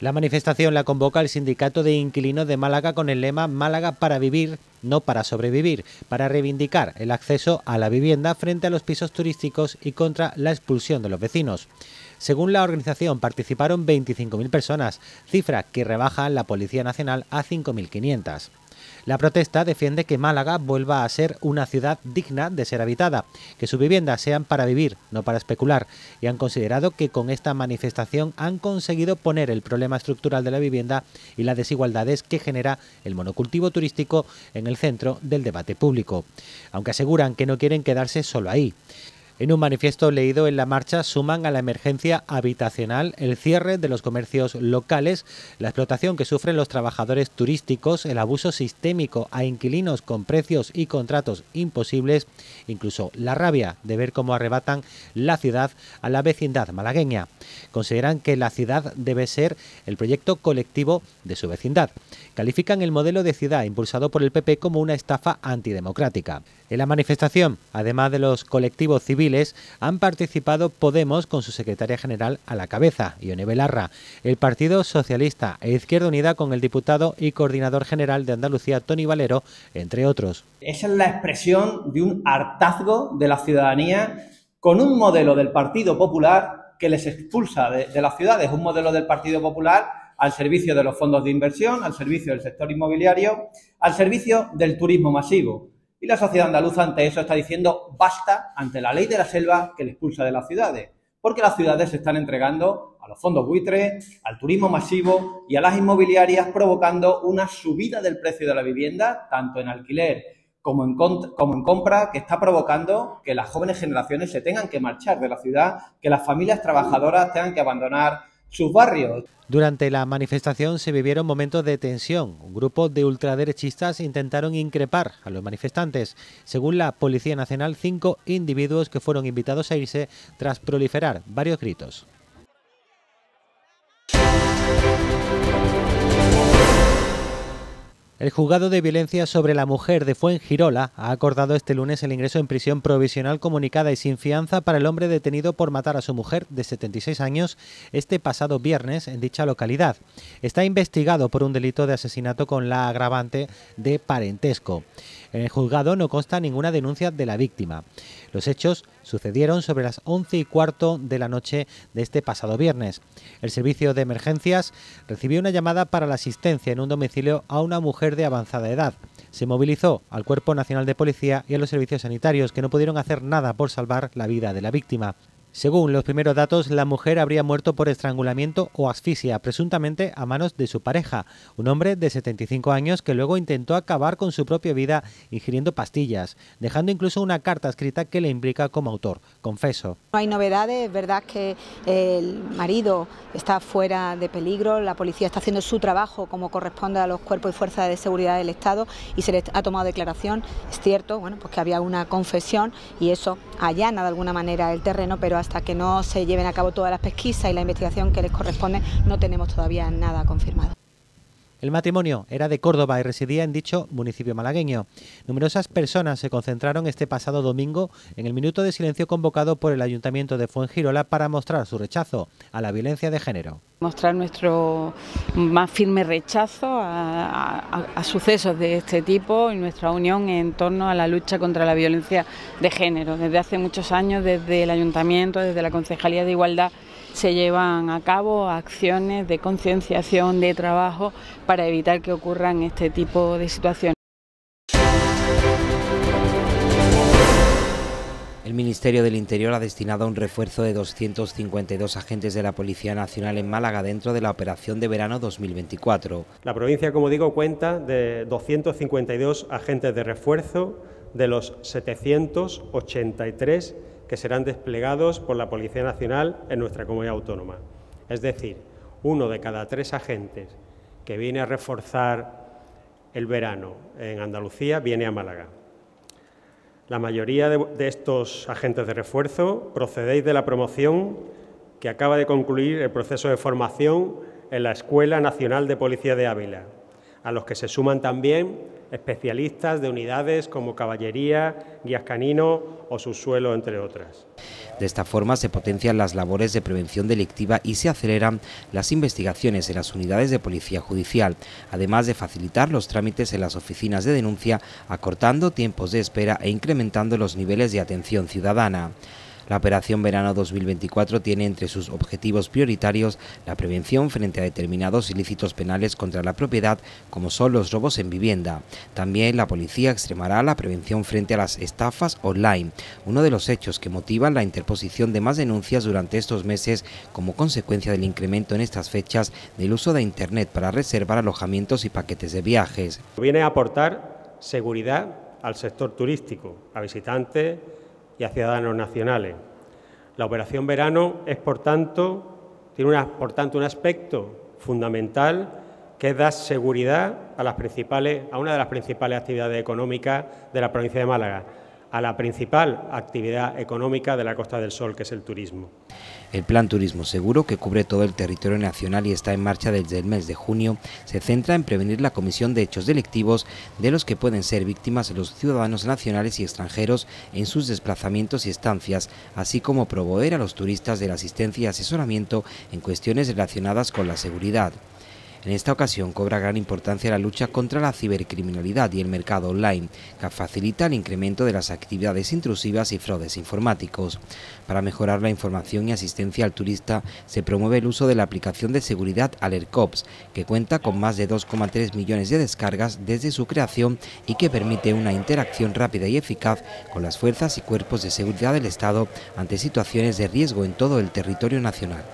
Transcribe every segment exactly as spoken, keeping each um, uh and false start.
La manifestación la convoca el Sindicato de Inquilinos de Málaga con el lema Málaga para vivir, no para sobrevivir, para reivindicar el acceso a la vivienda frente a los pisos turísticos y contra la expulsión de los vecinos. Según la organización, participaron veinticinco mil personas, cifra que rebaja la Policía Nacional a cinco mil quinientas. La protesta defiende que Málaga vuelva a ser una ciudad digna de ser habitada, que sus viviendas sean para vivir, no para especular, y han considerado que con esta manifestación han conseguido poner el problema estructural de la vivienda y las desigualdades que genera el monocultivo turístico en el centro del debate público, aunque aseguran que no quieren quedarse solo ahí. En un manifiesto leído en la marcha suman a la emergencia habitacional el cierre de los comercios locales, la explotación que sufren los trabajadores turísticos, el abuso sistémico a inquilinos con precios y contratos imposibles, incluso la rabia de ver cómo arrebatan la ciudad a la vecindad malagueña. Consideran que la ciudad debe ser el proyecto colectivo de su vecindad. Califican el modelo de ciudad impulsado por el P P como una estafa antidemocrática. En la manifestación, además de los colectivos civiles, han participado Podemos con su secretaria general a la cabeza, Ione Belarra, el Partido Socialista e Izquierda Unida con el diputado y coordinador general de Andalucía, Toni Valero, entre otros. Esa es la expresión de un hartazgo de la ciudadanía con un modelo del Partido Popular que les expulsa de, de las ciudades, un modelo del Partido Popular al servicio de los fondos de inversión, al servicio del sector inmobiliario, al servicio del turismo masivo. Y la sociedad andaluza ante eso está diciendo basta ante la ley de la selva que le expulsa de las ciudades, porque las ciudades se están entregando a los fondos buitres, al turismo masivo y a las inmobiliarias, provocando una subida del precio de la vivienda, tanto en alquiler como en, como en compra, que está provocando que las jóvenes generaciones se tengan que marchar de la ciudad, que las familias trabajadoras tengan que abandonar sus barrios. Durante la manifestación se vivieron momentos de tensión. Un grupo de ultraderechistas intentaron increpar a los manifestantes. Según la Policía Nacional, cinco individuos que fueron invitados a irse tras proliferar varios gritos. El Juzgado de Violencia sobre la Mujer de Fuengirola ha acordado este lunes el ingreso en prisión provisional comunicada y sin fianza para el hombre detenido por matar a su mujer de setenta y seis años este pasado viernes en dicha localidad. Está investigado por un delito de asesinato con la agravante de parentesco. En el juzgado no consta ninguna denuncia de la víctima. Los hechos sucedieron sobre las once y cuarto de la noche de este pasado viernes. El servicio de emergencias recibió una llamada para la asistencia en un domicilio a una mujer de avanzada edad. Se movilizó al Cuerpo Nacional de Policía y a los servicios sanitarios, que no pudieron hacer nada por salvar la vida de la víctima. Según los primeros datos, la mujer habría muerto por estrangulamiento o asfixia, presuntamente a manos de su pareja, un hombre de setenta y cinco años que luego intentó acabar con su propia vida ingiriendo pastillas, dejando incluso una carta escrita que le implica como autor. Confeso. No hay novedades, es verdad que el marido está fuera de peligro, la policía está haciendo su trabajo como corresponde a los cuerpos y fuerzas de seguridad del Estado y se le ha tomado declaración. Es cierto, bueno, pues que había una confesión y eso allana de alguna manera el terreno, pero hasta que no se lleven a cabo todas las pesquisas y la investigación que les corresponde, no tenemos todavía nada confirmado. El matrimonio era de Córdoba y residía en dicho municipio malagueño. Numerosas personas se concentraron este pasado domingo en el minuto de silencio convocado por el Ayuntamiento de Fuengirola para mostrar su rechazo a la violencia de género. Mostrar nuestro más firme rechazo a, a, a sucesos de este tipo y nuestra unión en torno a la lucha contra la violencia de género. Desde hace muchos años, desde el Ayuntamiento, desde la Concejalía de Igualdad, se llevan a cabo acciones de concienciación, de trabajo, para evitar que ocurran este tipo de situaciones. El Ministerio del Interior ha destinado un refuerzo de doscientos cincuenta y dos agentes de la Policía Nacional en Málaga dentro de la operación de verano dos mil veinticuatro. La provincia, como digo, cuenta de doscientos cincuenta y dos agentes de refuerzo de los setecientos ochenta y tres que serán desplegados por la Policía Nacional en nuestra comunidad autónoma. Es decir, uno de cada tres agentes que viene a reforzar el verano en Andalucía viene a Málaga. La mayoría de, de estos agentes de refuerzo procedéis de la promoción que acaba de concluir el proceso de formación en la Escuela Nacional de Policía de Ávila, a los que se suman también especialistas de unidades como caballería, guías caninos o subsuelo, entre otras. De esta forma se potencian las labores de prevención delictiva y se aceleran las investigaciones en las unidades de policía judicial, además de facilitar los trámites en las oficinas de denuncia, acortando tiempos de espera e incrementando los niveles de atención ciudadana. La Operación Verano dos mil veinticuatro tiene entre sus objetivos prioritarios la prevención frente a determinados ilícitos penales contra la propiedad, como son los robos en vivienda. También la policía extremará la prevención frente a las estafas online, uno de los hechos que motivan la interposición de más denuncias durante estos meses como consecuencia del incremento en estas fechas del uso de Internet para reservar alojamientos y paquetes de viajes. Viene a aportar seguridad al sector turístico, a visitantes y a ciudadanos nacionales. La Operación Verano es, por tanto, tiene una, por tanto, un aspecto fundamental que es dar seguridad a, las principales, a una de las principales actividades económicas de la provincia de Málaga, a la principal actividad económica de la Costa del Sol, que es el turismo. El Plan Turismo Seguro, que cubre todo el territorio nacional y está en marcha desde el mes de junio, se centra en prevenir la comisión de hechos delictivos de los que pueden ser víctimas los ciudadanos nacionales y extranjeros en sus desplazamientos y estancias, así como proveer a los turistas de la asistencia y asesoramiento en cuestiones relacionadas con la seguridad. En esta ocasión cobra gran importancia la lucha contra la cibercriminalidad y el mercado online, que facilita el incremento de las actividades intrusivas y fraudes informáticos. Para mejorar la información y asistencia al turista, se promueve el uso de la aplicación de seguridad AlertCops, que cuenta con más de dos coma tres millones de descargas desde su creación y que permite una interacción rápida y eficaz con las fuerzas y cuerpos de seguridad del Estado ante situaciones de riesgo en todo el territorio nacional.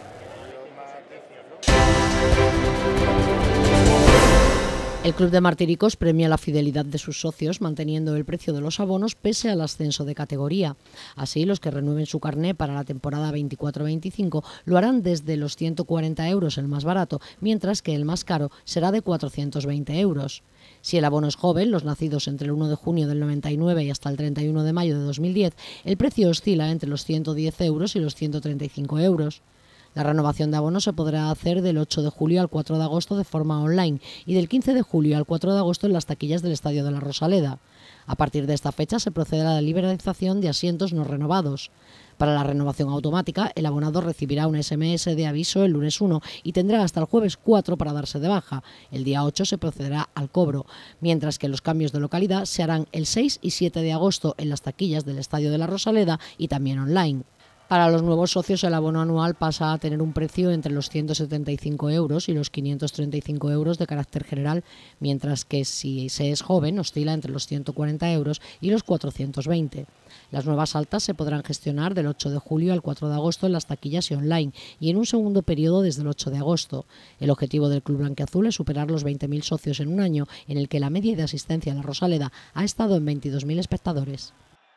El Club de Martiricos premia la fidelidad de sus socios manteniendo el precio de los abonos pese al ascenso de categoría. Así, los que renueven su carné para la temporada veinticuatro veinticinco lo harán desde los ciento cuarenta euros el más barato, mientras que el más caro será de cuatrocientos veinte euros. Si el abono es joven, los nacidos entre el uno de junio del noventa y nueve y hasta el treinta y uno de mayo de dos mil diez, el precio oscila entre los ciento diez euros y los ciento treinta y cinco euros. La renovación de abonos se podrá hacer del ocho de julio al cuatro de agosto de forma online y del quince de julio al cuatro de agosto en las taquillas del Estadio de la Rosaleda. A partir de esta fecha se procede a la liberalización de asientos no renovados. Para la renovación automática, el abonado recibirá un ese eme ese de aviso el lunes uno y tendrá hasta el jueves cuatro para darse de baja. El día ocho se procederá al cobro, mientras que los cambios de localidad se harán el seis y siete de agosto en las taquillas del Estadio de la Rosaleda y también online. Para los nuevos socios el abono anual pasa a tener un precio entre los ciento setenta y cinco euros y los quinientos treinta y cinco euros de carácter general, mientras que si se es joven oscila entre los ciento cuarenta euros y los cuatrocientos veinte. Las nuevas altas se podrán gestionar del ocho de julio al cuatro de agosto en las taquillas y online y en un segundo periodo desde el ocho de agosto. El objetivo del Club Blanquiazul es superar los veinte mil socios en un año en el que la media de asistencia a la Rosaleda ha estado en veintidós mil espectadores.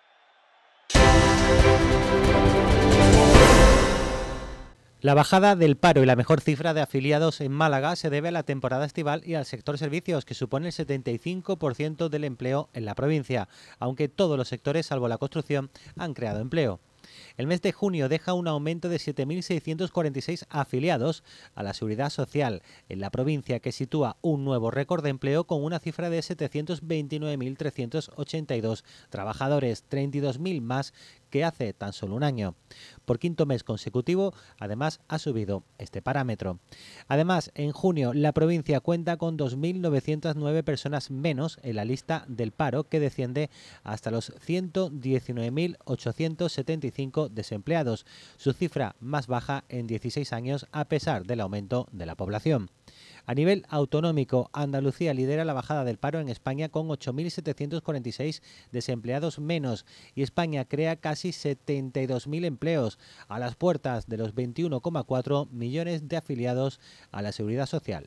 La bajada del paro y la mejor cifra de afiliados en Málaga se debe a la temporada estival y al sector servicios, que supone el setenta y cinco por ciento del empleo en la provincia, aunque todos los sectores, salvo la construcción, han creado empleo. El mes de junio deja un aumento de siete mil seiscientos cuarenta y seis afiliados a la Seguridad Social en la provincia, que sitúa un nuevo récord de empleo con una cifra de setecientos veintinueve mil trescientos ochenta y dos trabajadores, treinta y dos mil más que hace tan solo un año. Por quinto mes consecutivo, además, ha subido este parámetro. Además, en junio, la provincia cuenta con dos mil novecientas nueve personas menos en la lista del paro, que desciende hasta los ciento diecinueve mil ochocientos setenta y cinco desempleados, su cifra más baja en dieciséis años a pesar del aumento de la población. A nivel autonómico, Andalucía lidera la bajada del paro en España con ocho mil setecientos cuarenta y seis desempleados menos y España crea casi setenta y dos mil empleos a las puertas de los veintiuno coma cuatro millones de afiliados a la Seguridad Social.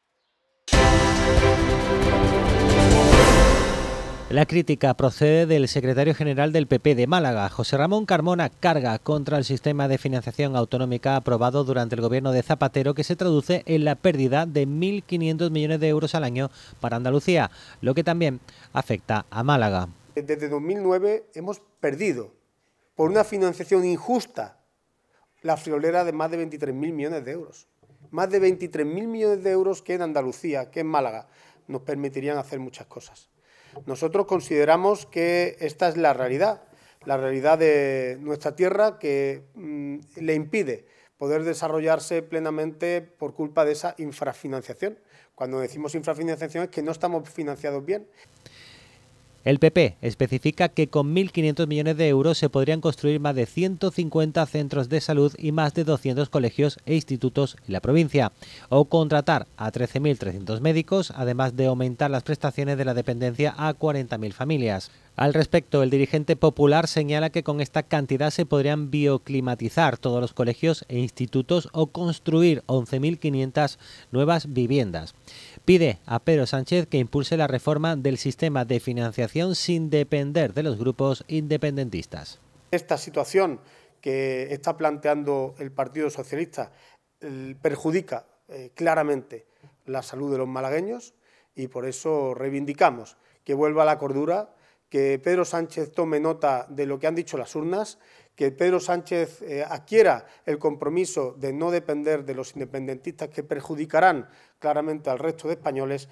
La crítica procede del secretario general del P P de Málaga. José Ramón Carmona carga contra el sistema de financiación autonómica aprobado durante el gobierno de Zapatero, que se traduce en la pérdida de mil quinientos millones de euros al año para Andalucía, lo que también afecta a Málaga. Desde dos mil nueve hemos perdido, por una financiación injusta, la friolera de más de veintitrés mil millones de euros. Más de veintitrés mil millones de euros que en Andalucía, que en Málaga, nos permitirían hacer muchas cosas. Nosotros consideramos que esta es la realidad, la realidad de nuestra tierra que mmm, le impide poder desarrollarse plenamente por culpa de esa infrafinanciación. Cuando decimos infrafinanciación es que no estamos financiados bien. El P P especifica que con mil quinientos millones de euros se podrían construir más de ciento cincuenta centros de salud y más de doscientos colegios e institutos en la provincia, o contratar a trece mil trescientos médicos, además de aumentar las prestaciones de la dependencia a cuarenta mil familias. Al respecto, el dirigente popular señala que con esta cantidad se podrían bioclimatizar todos los colegios e institutos o construir once mil quinientas nuevas viviendas. Pide a Pedro Sánchez que impulse la reforma del sistema de financiación sin depender de los grupos independentistas. Esta situación que está planteando el Partido Socialista eh, perjudica eh, claramente la salud de los malagueños y por eso reivindicamos que vuelva a la cordura, que Pedro Sánchez tome nota de lo que han dicho las urnas, que Pedro Sánchez eh, adquiera el compromiso de no depender de los independentistas que perjudicarán claramente al resto de españoles.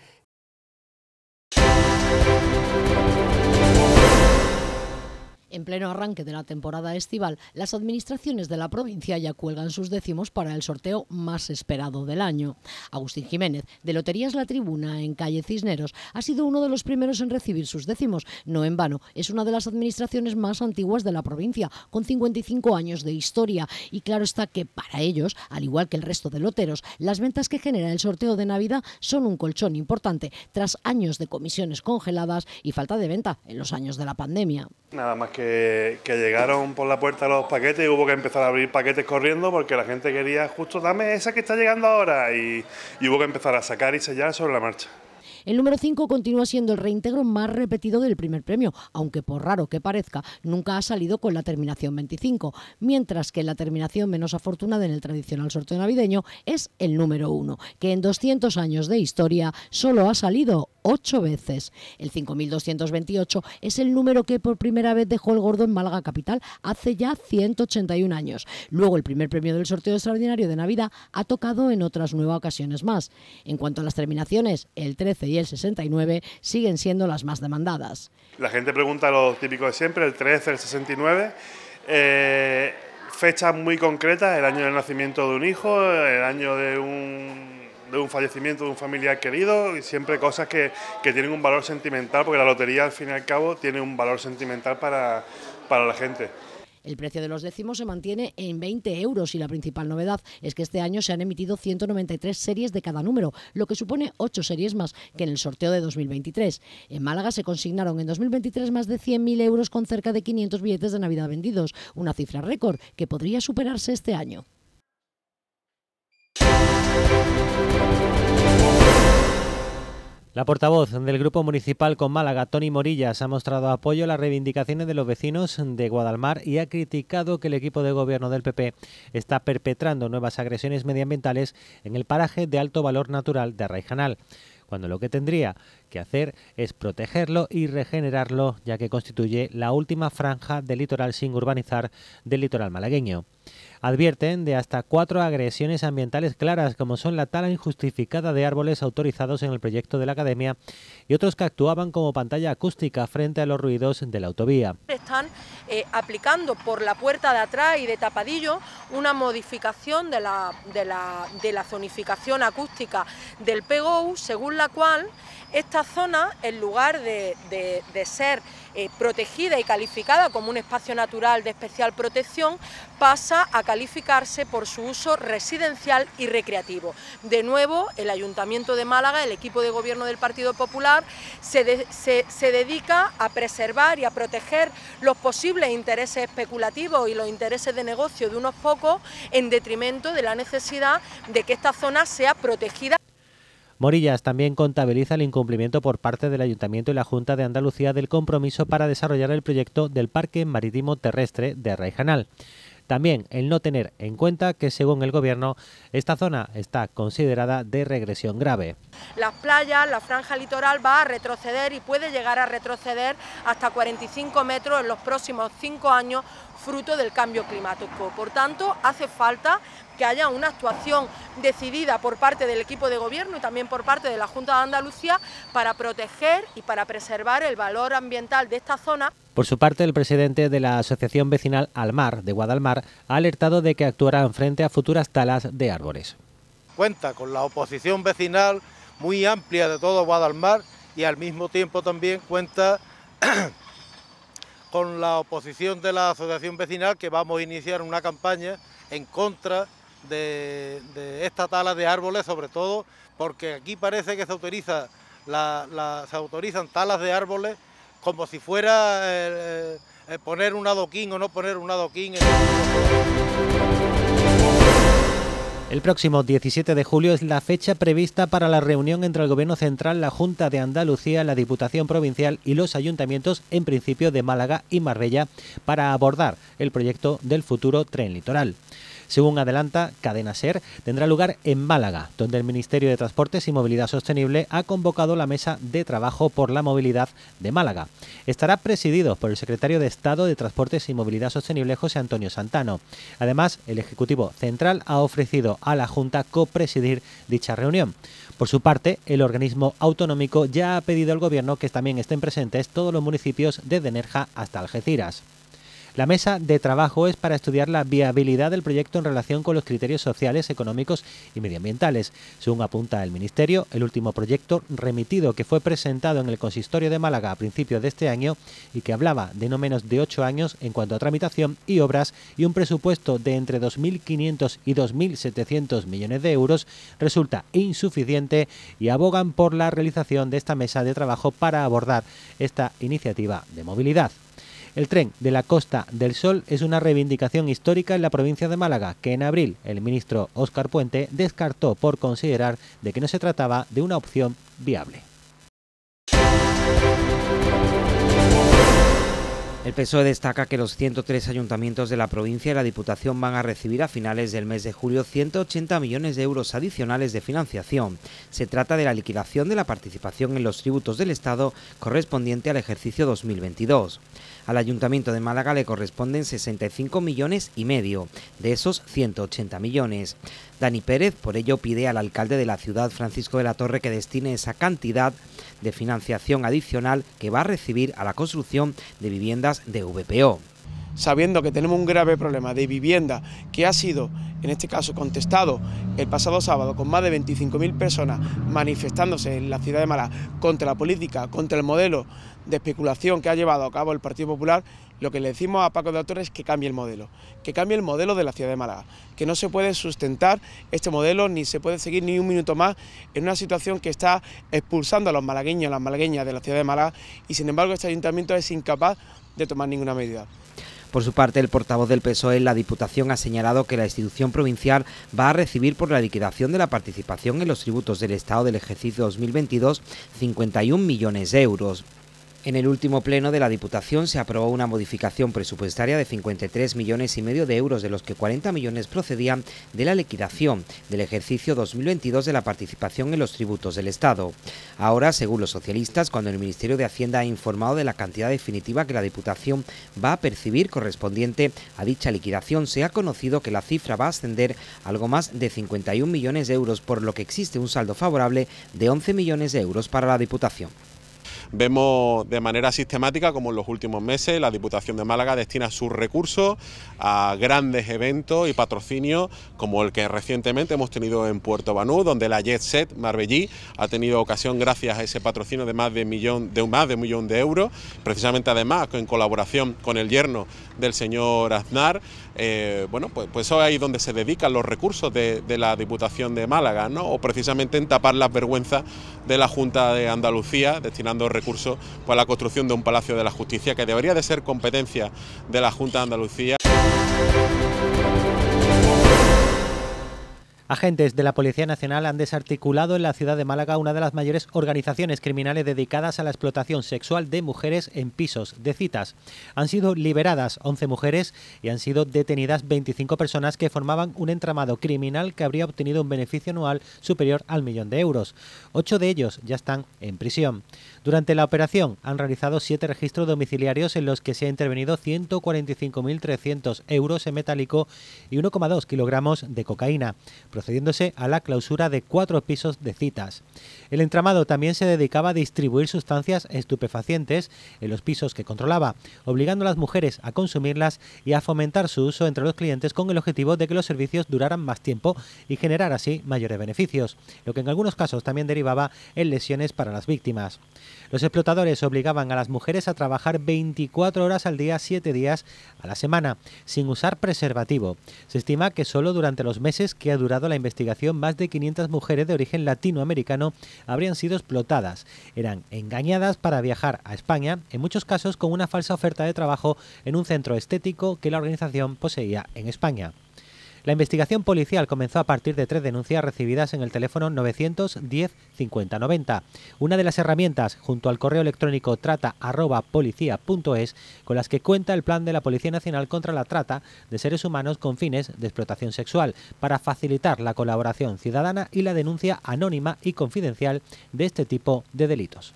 En pleno arranque de la temporada estival, las administraciones de la provincia ya cuelgan sus décimos para el sorteo más esperado del año. Agustín Jiménez, de Loterías La Tribuna, en calle Cisneros, ha sido uno de los primeros en recibir sus décimos. No en vano, es una de las administraciones más antiguas de la provincia, con cincuenta y cinco años de historia. Y claro está que para ellos, al igual que el resto de loteros, las ventas que genera el sorteo de Navidad son un colchón importante, tras años de comisiones congeladas y falta de venta en los años de la pandemia. Nada más que, que llegaron por la puerta los paquetes y hubo que empezar a abrir paquetes corriendo porque la gente quería justo dame esa que está llegando ahora y, y hubo que empezar a sacar y sellar sobre la marcha. El número cinco continúa siendo el reintegro más repetido del primer premio, aunque por raro que parezca, nunca ha salido con la terminación veinticinco, mientras que la terminación menos afortunada en el tradicional sorteo navideño es el número uno, que en doscientos años de historia solo ha salido ocho veces. El cinco mil doscientos veintiocho es el número que por primera vez dejó el gordo en Málaga capital hace ya ciento ochenta y un años. Luego el primer premio del sorteo extraordinario de Navidad ha tocado en otras nueve ocasiones más. En cuanto a las terminaciones, el trece y el sesenta y nueve siguen siendo las más demandadas. La gente pregunta lo típico de siempre, el trece, el sesenta y nueve, eh, fechas muy concretas, el año del nacimiento de un hijo, el año de un... de un fallecimiento de un familiar querido y siempre cosas que, que tienen un valor sentimental, porque la lotería al fin y al cabo tiene un valor sentimental para, para la gente. El precio de los décimos se mantiene en veinte euros y la principal novedad es que este año se han emitido ciento noventa y tres series de cada número, lo que supone ocho series más que en el sorteo de dos mil veintitrés. En Málaga se consignaron en dos mil veintitrés más de cien mil euros con cerca de quinientos billetes de Navidad vendidos, una cifra récord que podría superarse este año. La portavoz del Grupo Municipal con Málaga, Toni Morillas, ha mostrado apoyo a las reivindicaciones de los vecinos de Guadalmar y ha criticado que el equipo de gobierno del P P está perpetrando nuevas agresiones medioambientales en el paraje de alto valor natural de Arraijanal, cuando lo que tendría que hacer es protegerlo y regenerarlo, ya que constituye la última franja del litoral sin urbanizar del litoral malagueño. Advierten de hasta cuatro agresiones ambientales claras, como son la tala injustificada de árboles autorizados en el proyecto de la Academia y otros que actuaban como pantalla acústica frente a los ruidos de la autovía. Están eh, aplicando por la puerta de atrás y de tapadillo una modificación de la, de la, de la zonificación acústica del P G O U, según la cual esta zona, en lugar de, de, de ser eh, protegida y calificada como un espacio natural de especial protección, pasa a calificarse por su uso residencial y recreativo. De nuevo, el Ayuntamiento de Málaga, el equipo de gobierno del Partido Popular, se, de, se, se dedica a preservar y a proteger los posibles intereses especulativos y los intereses de negocio de unos pocos en detrimento de la necesidad de que esta zona sea protegida. Morillas también contabiliza el incumplimiento por parte del Ayuntamiento y la Junta de Andalucía del compromiso para desarrollar el proyecto del Parque Marítimo Terrestre de Arraijanal. También el no tener en cuenta que, según el Gobierno, esta zona está considerada de regresión grave. Las playas, la franja litoral va a retroceder y puede llegar a retroceder hasta cuarenta y cinco metros en los próximos cinco años, fruto del cambio climático. Por tanto, hace falta que haya una actuación decidida por parte del equipo de gobierno y también por parte de la Junta de Andalucía para proteger y para preservar el valor ambiental de esta zona. Por su parte, el presidente de la Asociación Vecinal Almar de Guadalmar ha alertado de que actuarán frente a futuras talas de árboles. Cuenta con la oposición vecinal muy amplia de todo Guadalmar y al mismo tiempo también cuenta con la oposición de la Asociación Vecinal, que vamos a iniciar una campaña en contra de, de esta tala de árboles, sobre todo porque aquí parece que se autoriza la, la, se autorizan talas de árboles como si fuera eh, eh, poner un adoquín o no poner un adoquín. En el próximo diecisiete de julio es la fecha prevista para la reunión entre el Gobierno Central, la Junta de Andalucía, la Diputación Provincial y los ayuntamientos, en principio de Málaga y Marbella, para abordar el proyecto del futuro tren litoral. Según adelanta Cadena SER, tendrá lugar en Málaga, donde el Ministerio de Transportes y Movilidad Sostenible ha convocado la Mesa de Trabajo por la Movilidad de Málaga. Estará presidido por el secretario de Estado de Transportes y Movilidad Sostenible, José Antonio Santano. Además, el Ejecutivo Central ha ofrecido a la Junta copresidir dicha reunión. Por su parte, el organismo autonómico ya ha pedido al Gobierno que también estén presentes todos los municipios desde Nerja hasta Algeciras. La mesa de trabajo es para estudiar la viabilidad del proyecto en relación con los criterios sociales, económicos y medioambientales. Según apunta el Ministerio, el último proyecto remitido, que fue presentado en el Consistorio de Málaga a principios de este año y que hablaba de no menos de ocho años en cuanto a tramitación y obras y un presupuesto de entre dos mil quinientos y dos mil setecientos millones de euros, resulta insuficiente y abogan por la realización de esta mesa de trabajo para abordar esta iniciativa de movilidad. El tren de la Costa del Sol es una reivindicación histórica en la provincia de Málaga, que en abril el ministro Óscar Puente descartó por considerar de que no se trataba de una opción viable. El P S O E destaca que los ciento tres ayuntamientos de la provincia y la Diputación van a recibir a finales del mes de julio ciento ochenta millones de euros adicionales de financiación. Se trata de la liquidación de la participación en los tributos del Estado correspondiente al ejercicio dos mil veintidós. Al Ayuntamiento de Málaga le corresponden sesenta y cinco millones y medio, de esos ciento ochenta millones. Dani Pérez, por ello, pide al alcalde de la ciudad, Francisco de la Torre, que destine esa cantidad de financiación adicional que va a recibir a la construcción de viviendas de V P O. Sabiendo que tenemos un grave problema de vivienda que ha sido, en este caso, contestado el pasado sábado con más de veinticinco mil personas manifestándose en la ciudad de Málaga contra la política, contra el modelo de especulación que ha llevado a cabo el Partido Popular, lo que le decimos a Paco de la Torre es que cambie el modelo, que cambie el modelo de la ciudad de Málaga, que no se puede sustentar este modelo ni se puede seguir ni un minuto más en una situación que está expulsando a los malagueños y a las malagueñas de la ciudad de Málaga y sin embargo este ayuntamiento es incapaz de tomar ninguna medida. Por su parte, el portavoz del P S O E en la Diputación ha señalado que la institución provincial va a recibir por la liquidación de la participación en los tributos del Estado del ejercicio dos mil veintidós cincuenta y un millones de euros. En el último pleno de la Diputación se aprobó una modificación presupuestaria de cincuenta y tres millones y medio de euros, de los que cuarenta millones procedían de la liquidación del ejercicio dos mil veintidós de la participación en los tributos del Estado. Ahora, según los socialistas, cuando el Ministerio de Hacienda ha informado de la cantidad definitiva que la Diputación va a percibir correspondiente a dicha liquidación, se ha conocido que la cifra va a ascender a algo más de cincuenta y un millones de euros, por lo que existe un saldo favorable de once millones de euros para la Diputación. Vemos de manera sistemática como en los últimos meses la Diputación de Málaga destina sus recursos a grandes eventos y patrocinios como el que recientemente hemos tenido en Puerto Banús, donde la Jet Set Marbellí ha tenido ocasión, gracias a ese patrocinio de más de, millón, de, más de un millón de euros, precisamente además en colaboración con el yerno del señor Aznar. Eh, bueno, pues, pues eso es ahí donde se dedican los recursos de, de la Diputación de Málaga, ¿no? O precisamente en tapar las vergüenzas de la Junta de Andalucía, destinando recursos para la construcción de un Palacio de la Justicia que debería de ser competencia de la Junta de Andalucía. Agentes de la Policía Nacional han desarticulado en la ciudad de Málaga una de las mayores organizaciones criminales dedicadas a la explotación sexual de mujeres en pisos de citas. Han sido liberadas once mujeres y han sido detenidas veinticinco personas que formaban un entramado criminal que habría obtenido un beneficio anual superior al millón de euros. Ocho de ellos ya están en prisión. Durante la operación han realizado siete registros domiciliarios en los que se ha intervenido ciento cuarenta y cinco mil trescientos euros en metálico y uno coma dos kilogramos de cocaína, procediéndose a la clausura de cuatro pisos de citas. El entramado también se dedicaba a distribuir sustancias estupefacientes en los pisos que controlaba, obligando a las mujeres a consumirlas y a fomentar su uso entre los clientes con el objetivo de que los servicios duraran más tiempo y generar así mayores beneficios, lo que en algunos casos también derivaba en lesiones para las víctimas. Los explotadores obligaban a las mujeres a trabajar veinticuatro horas al día, siete días a la semana, sin usar preservativo. Se estima que solo durante los meses que ha durado la investigación, más de quinientas mujeres de origen latinoamericano habrían sido explotadas. Eran engañadas para viajar a España, en muchos casos con una falsa oferta de trabajo en un centro estético que la organización poseía en España. La investigación policial comenzó a partir de tres denuncias recibidas en el teléfono novecientos diez cincuenta noventa. Una de las herramientas, junto al correo electrónico trata arroba policía punto es, con las que cuenta el plan de la Policía Nacional contra la trata de seres humanos con fines de explotación sexual, para facilitar la colaboración ciudadana y la denuncia anónima y confidencial de este tipo de delitos.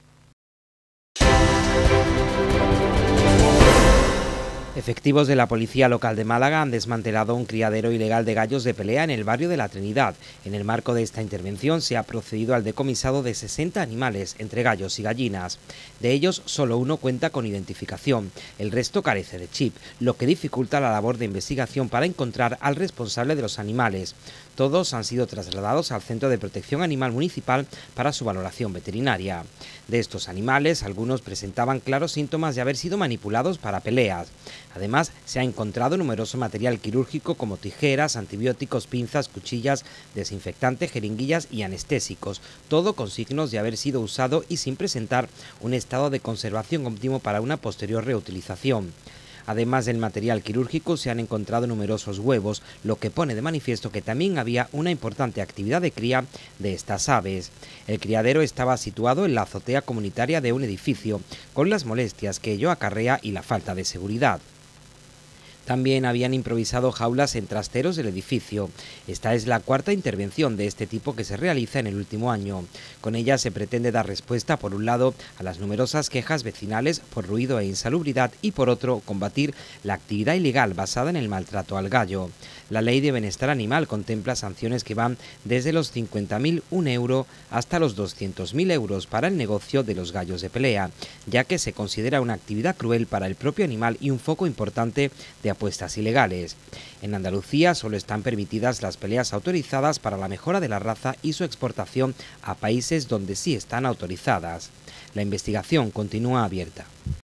Efectivos de la Policía Local de Málaga han desmantelado un criadero ilegal de gallos de pelea en el barrio de la Trinidad. En el marco de esta intervención se ha procedido al decomisado de sesenta animales, entre gallos y gallinas. De ellos, solo uno cuenta con identificación, el resto carece de chip, lo que dificulta la labor de investigación para encontrar al responsable de los animales. Todos han sido trasladados al Centro de Protección Animal Municipal para su valoración veterinaria. De estos animales, algunos presentaban claros síntomas de haber sido manipulados para peleas. Además, se ha encontrado numeroso material quirúrgico como tijeras, antibióticos, pinzas, cuchillas, desinfectante, jeringuillas y anestésicos, todo con signos de haber sido usado y sin presentar un estado de conservación óptimo para una posterior reutilización. Además del material quirúrgico, se han encontrado numerosos huevos, lo que pone de manifiesto que también había una importante actividad de cría de estas aves. El criadero estaba situado en la azotea comunitaria de un edificio, con las molestias que ello acarrea y la falta de seguridad. También habían improvisado jaulas en trasteros del edificio. Esta es la cuarta intervención de este tipo que se realiza en el último año. Con ella se pretende dar respuesta, por un lado, a las numerosas quejas vecinales por ruido e insalubridad y, por otro, combatir la actividad ilegal basada en el maltrato al gallo. La Ley de Bienestar Animal contempla sanciones que van desde los cincuenta mil un euro hasta los doscientos mil euros para el negocio de los gallos de pelea, ya que se considera una actividad cruel para el propio animal y un foco importante de apuestas ilegales. En Andalucía solo están permitidas las peleas autorizadas para la mejora de la raza y su exportación a países donde sí están autorizadas. La investigación continúa abierta.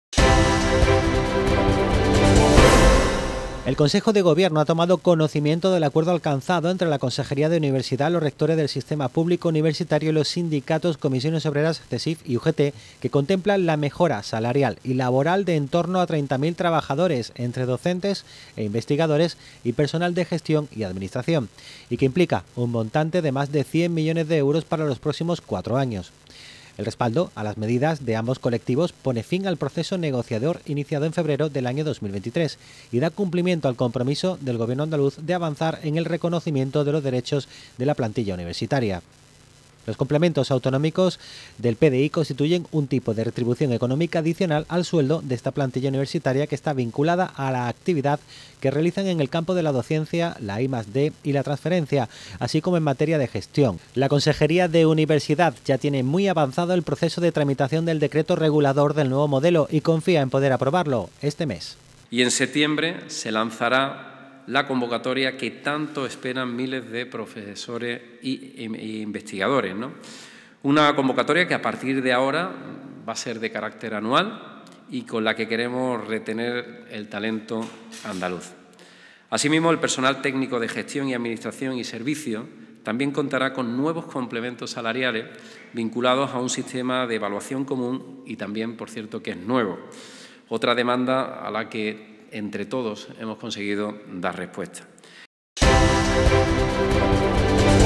El Consejo de Gobierno ha tomado conocimiento del acuerdo alcanzado entre la Consejería de Universidad, los rectores del sistema público universitario y los sindicatos, comisiones obreras, CESIF y U G T, que contemplan la mejora salarial y laboral de en torno a treinta mil trabajadores, entre docentes e investigadores y personal de gestión y administración, y que implica un montante de más de cien millones de euros para los próximos cuatro años. El respaldo a las medidas de ambos colectivos pone fin al proceso negociador iniciado en febrero del año dos mil veintitrés y da cumplimiento al compromiso del Gobierno andaluz de avanzar en el reconocimiento de los derechos de la plantilla universitaria. Los complementos autonómicos del P D I constituyen un tipo de retribución económica adicional al sueldo de esta plantilla universitaria que está vinculada a la actividad que realizan en el campo de la docencia, la I más D y la transferencia, así como en materia de gestión. La Consejería de Universidad ya tiene muy avanzado el proceso de tramitación del decreto regulador del nuevo modelo y confía en poder aprobarlo este mes. Y en septiembre se lanzará la convocatoria que tanto esperan miles de profesores y, y, y investigadores, ¿no? Una convocatoria que a partir de ahora va a ser de carácter anual y con la que queremos retener el talento andaluz. Asimismo, el personal técnico de gestión y administración y servicios también contará con nuevos complementos salariales vinculados a un sistema de evaluación común y también, por cierto, que es nuevo. Otra demanda a la que entre todos hemos conseguido dar respuesta.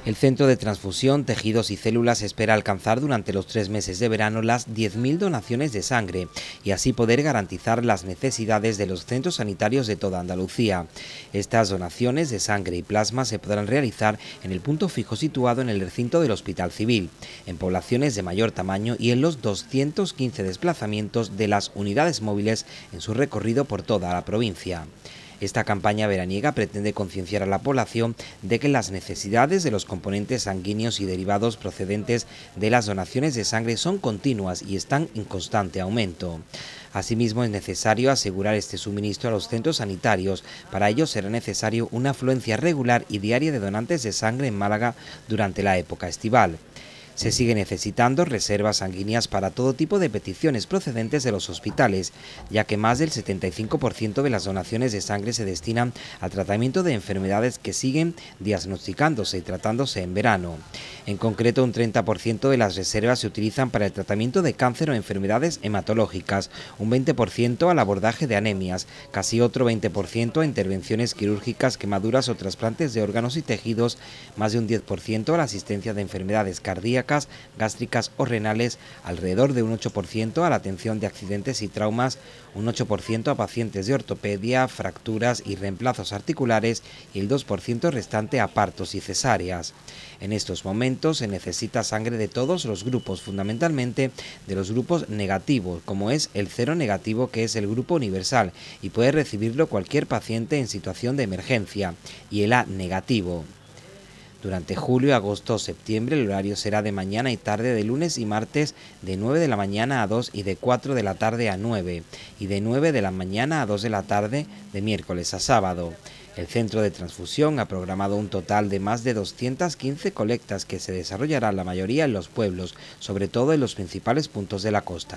El Centro de Transfusión, Tejidos y Células espera alcanzar durante los tres meses de verano las diez mil donaciones de sangre y así poder garantizar las necesidades de los centros sanitarios de toda Andalucía. Estas donaciones de sangre y plasma se podrán realizar en el punto fijo situado en el recinto del Hospital Civil, en poblaciones de mayor tamaño y en los doscientos quince desplazamientos de las unidades móviles en su recorrido por toda la provincia. Esta campaña veraniega pretende concienciar a la población de que las necesidades de los componentes sanguíneos y derivados procedentes de las donaciones de sangre son continuas y están en constante aumento. Asimismo, es necesario asegurar este suministro a los centros sanitarios. Para ello será necesario una afluencia regular y diaria de donantes de sangre en Málaga durante la época estival. Se sigue necesitando reservas sanguíneas para todo tipo de peticiones procedentes de los hospitales, ya que más del setenta y cinco por ciento de las donaciones de sangre se destinan al tratamiento de enfermedades que siguen diagnosticándose y tratándose en verano. En concreto, un treinta por ciento de las reservas se utilizan para el tratamiento de cáncer o enfermedades hematológicas, un veinte por ciento al abordaje de anemias, casi otro veinte por ciento a intervenciones quirúrgicas, quemaduras o trasplantes de órganos y tejidos, más de un diez por ciento a la asistencia de enfermedades cardíacas, gástricas o renales, alrededor de un ocho por ciento a la atención de accidentes y traumas, un ocho por ciento a pacientes de ortopedia, fracturas y reemplazos articulares y el dos por ciento restante a partos y cesáreas. En estos momentos se necesita sangre de todos los grupos, fundamentalmente de los grupos negativos, como es el cero negativo, que es el grupo universal y puede recibirlo cualquier paciente en situación de emergencia, y el A negativo. Durante julio, agosto o septiembre el horario será de mañana y tarde de lunes y martes de nueve de la mañana a dos y de cuatro de la tarde a nueve y de nueve de la mañana a dos de la tarde de miércoles a sábado. El Centro de Transfusión ha programado un total de más de doscientas quince colectas que se desarrollarán la mayoría en los pueblos, sobre todo en los principales puntos de la costa.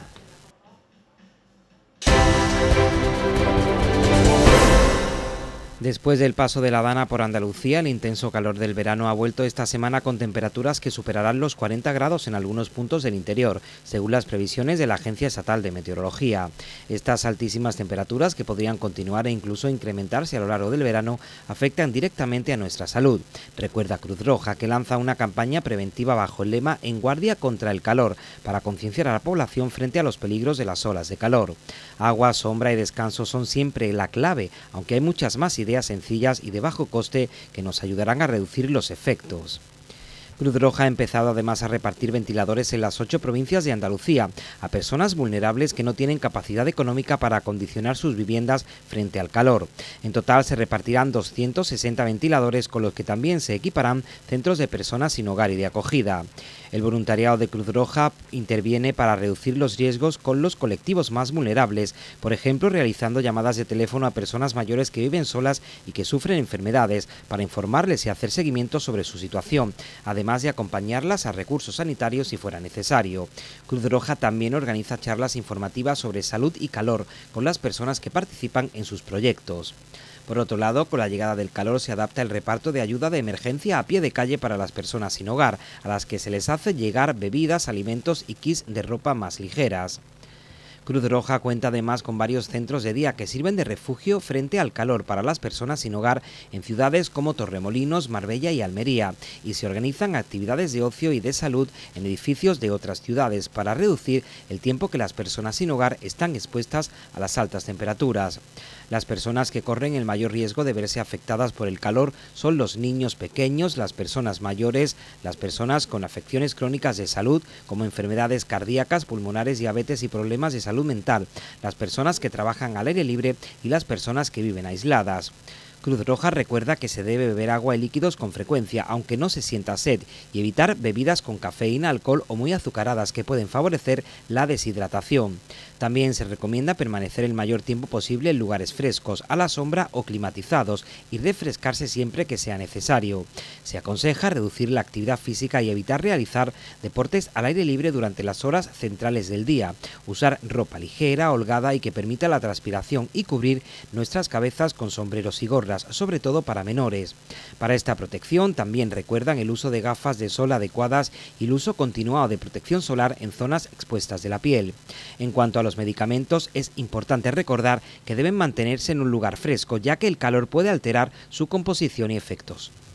Después del paso de la Dana por Andalucía, el intenso calor del verano ha vuelto esta semana con temperaturas que superarán los cuarenta grados en algunos puntos del interior, según las previsiones de la Agencia Estatal de Meteorología. Estas altísimas temperaturas, que podrían continuar e incluso incrementarse a lo largo del verano, afectan directamente a nuestra salud. Recuerda Cruz Roja que lanza una campaña preventiva bajo el lema En Guardia contra el Calor, para concienciar a la población frente a los peligros de las olas de calor. Agua, sombra y descanso son siempre la clave, aunque hay muchas más ideas sencillas y de bajo coste que nos ayudarán a reducir los efectos. Cruz Roja ha empezado además a repartir ventiladores en las ocho provincias de Andalucía a personas vulnerables que no tienen capacidad económica para acondicionar sus viviendas frente al calor. En total se repartirán doscientos sesenta ventiladores, con los que también se equiparán centros de personas sin hogar y de acogida. El voluntariado de Cruz Roja interviene para reducir los riesgos con los colectivos más vulnerables, por ejemplo realizando llamadas de teléfono a personas mayores que viven solas y que sufren enfermedades, para informarles y hacer seguimiento sobre su situación, además de acompañarlas a recursos sanitarios si fuera necesario. Cruz Roja también organiza charlas informativas sobre salud y calor con las personas que participan en sus proyectos. Por otro lado, con la llegada del calor se adapta el reparto de ayuda de emergencia a pie de calle para las personas sin hogar, a las que se les hace llegar bebidas, alimentos y kits de ropa más ligeras. Cruz Roja cuenta además con varios centros de día que sirven de refugio frente al calor para las personas sin hogar en ciudades como Torremolinos, Marbella y Almería, y se organizan actividades de ocio y de salud en edificios de otras ciudades para reducir el tiempo que las personas sin hogar están expuestas a las altas temperaturas. Las personas que corren el mayor riesgo de verse afectadas por el calor son los niños pequeños, las personas mayores, las personas con afecciones crónicas de salud como enfermedades cardíacas, pulmonares, diabetes y problemas de salud mental, las personas que trabajan al aire libre y las personas que viven aisladas. Cruz Roja recuerda que se debe beber agua y líquidos con frecuencia, aunque no se sienta sed, y evitar bebidas con cafeína, alcohol o muy azucaradas, que pueden favorecer la deshidratación. También se recomienda permanecer el mayor tiempo posible en lugares frescos, a la sombra o climatizados, y refrescarse siempre que sea necesario. Se aconseja reducir la actividad física y evitar realizar deportes al aire libre durante las horas centrales del día, usar ropa ligera, holgada y que permita la transpiración, y cubrir nuestras cabezas con sombreros y gorras, sobre todo para menores. Para esta protección también recuerdan el uso de gafas de sol adecuadas y el uso continuado de protección solar en zonas expuestas de la piel. En cuanto a los medicamentos, es importante recordar que deben mantenerse en un lugar fresco, ya que el calor puede alterar su composición y efectos.